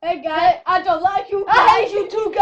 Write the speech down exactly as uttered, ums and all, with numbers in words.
Hey guys, I don't like you. I hate you too,